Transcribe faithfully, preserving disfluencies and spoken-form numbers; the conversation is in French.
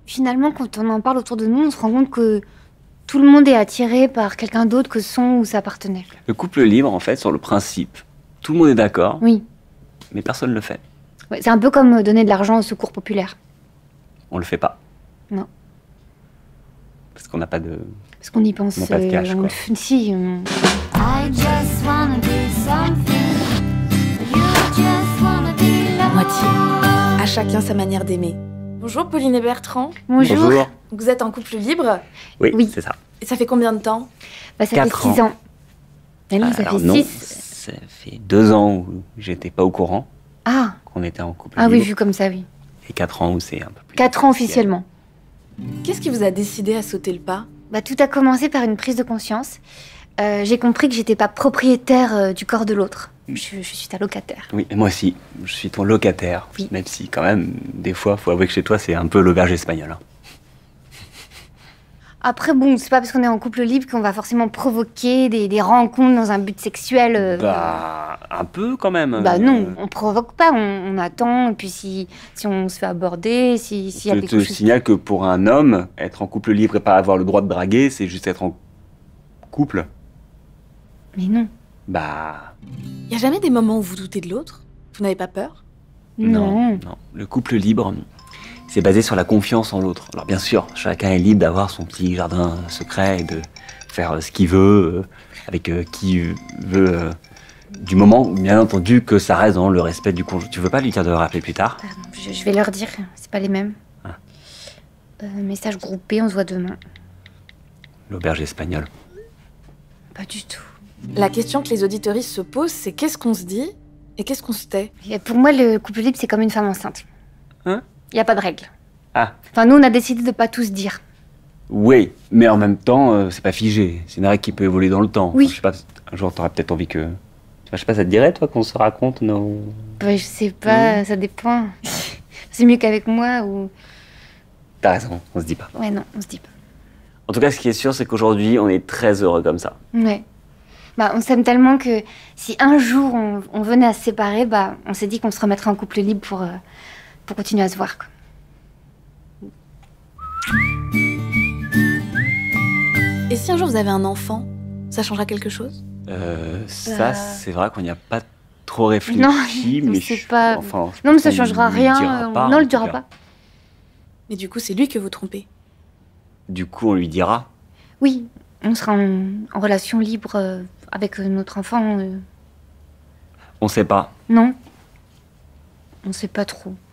Finalement, quand on en parle autour de nous, on se rend compte que tout le monde est attiré par quelqu'un d'autre que son ou sa partenaire. Le couple libre, en fait, sur le principe, tout le monde est d'accord, Oui. mais personne ne le fait. Ouais, c'est un peu comme donner de l'argent au secours populaire. On le fait pas. Non. Parce qu'on n'a pas de... Parce qu'on y pense... On n'a pas de cash, on- quoi. Si, on... I just wanna be something. You just wanna be loved. Moitié. À chacun sa manière d'aimer. Bonjour Pauline et Bertrand. Bonjour. Vous êtes en couple libre. Oui, Oui. c'est ça. Et ça fait combien de temps? Bah, ça Quatre fait six ans. ans. Mais non, ça Alors fait non, six. ça fait deux ans où j'étais pas au courant Ah, qu'on était en couple ah oui, libre. vu comme ça, oui. Et quatre ans où c'est un peu plus... Quatre ans officiellement. Qu'est-ce qui vous a décidé à sauter le pas? Bah, tout a commencé par une prise de conscience. Euh, j'ai compris que j'étais pas propriétaire euh, du corps de l'autre. Je, je suis ta locataire. Oui, et moi aussi, je suis ton locataire. Oui. Même si, quand même, des fois, faut avouer que chez toi, c'est un peu l'auberge espagnole. Hein. Après, bon, c'est pas parce qu'on est en couple libre qu'on va forcément provoquer des, des rencontres dans un but sexuel. euh, Bah, un peu quand même. Bah Euh, non, on provoque pas, on, on attend, et puis si, si on se fait aborder, si- s'il y a Je quelque te chose... signale que pour un homme, être en couple libre et pas avoir le droit de draguer, c'est juste être en couple. Mais non. Bah, Y a jamais des moments où vous doutez de l'autre? Vous n'avez pas peur? Non. non. Le couple libre, c'est basé sur la confiance en l'autre. Alors bien sûr, chacun est libre d'avoir son petit jardin secret et de faire euh, ce qu'il veut, euh, avec euh, qui veut, euh, du moment, bien entendu, que ça reste dans le respect du conjoint. Tu veux pas lui dire de le rappeler plus tard? Pardon, je, je vais leur dire, c'est pas les mêmes. Ah. Euh, message groupé, on se voit demain. L'auberge espagnole. Pas du tout. La question que les auditeuristes se posent, c'est qu'est-ce qu'on se dit et qu'est-ce qu'on se tait? Et pour moi, le couple libre, c'est comme une femme enceinte. Hein? Il n'y a pas de règle. Ah, Enfin, nous, on a décidé de pas tous dire. oui, mais en même temps, euh, c'est pas figé. C'est une règle qui peut évoluer dans le temps. Oui. Enfin, je sais pas, un jour, t'auras peut-être envie que... Je sais pas, ça te dirait, toi, qu'on se raconte nos... Bah, je sais pas, ça dépend. C'est mieux qu'avec moi ou... T'as raison, on se dit pas. Ouais, non, on se dit pas. En tout cas, ce qui est sûr, c'est qu'aujourd'hui, on est très heureux comme ça. Ouais. Bah, on s'aime tellement que si un jour on, on venait à se séparer, bah, on s'est dit qu'on se remettrait en couple libre pour, euh, pour continuer à se voir, quoi. Et si un jour vous avez un enfant, ça changera quelque chose? Euh, ça, Bah. c'est vrai qu'on n'y a pas trop réfléchi, Non, mais c'est je- pas- Enfin, je Non, mais pense ça qu'on changera lui rien. dira euh, pas, non, en on le tout dira cas. pas. Mais du coup, c'est lui que vous trompez. Du coup, on lui dira. Oui, on sera en, en relation libre euh, avec euh, notre enfant. euh. On sait pas. Non, on sait pas trop.